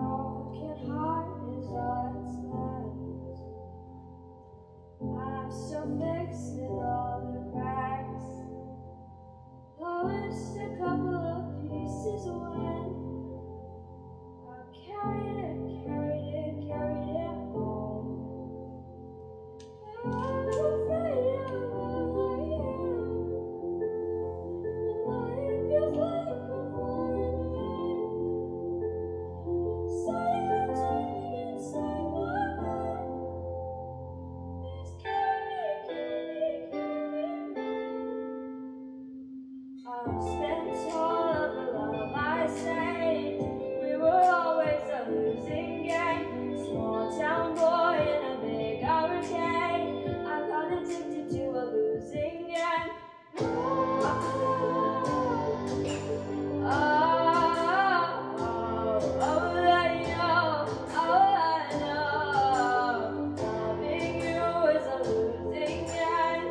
broken heart is all that's left. I'm still fixing all the cracks. Lost a couple of pieces when I carried it home. I'm afraid of all I am, and it feels like a foreign land. Silence ringing inside my head is carry me. I've spent all of the love I saved. We were always a losing game. Small town boy in a big arcade. I got addicted to a losing game. Loving you is a losing game.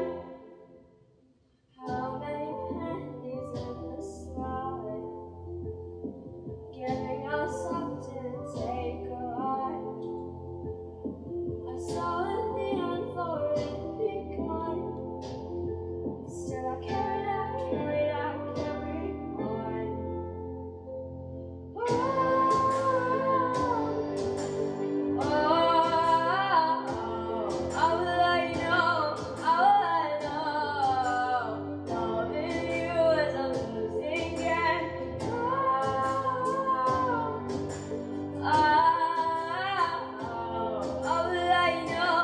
How many pennies in the slide, giving us up to take a ride. I saw in the end for it begun. Still I carried on. How will I know? Loving you is a losing game. How will I know?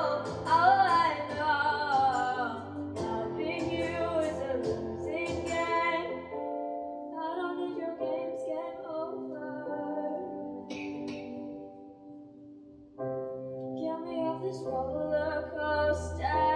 Loving you is a losing game. I don't need your games, game over. Get me off this roller coaster.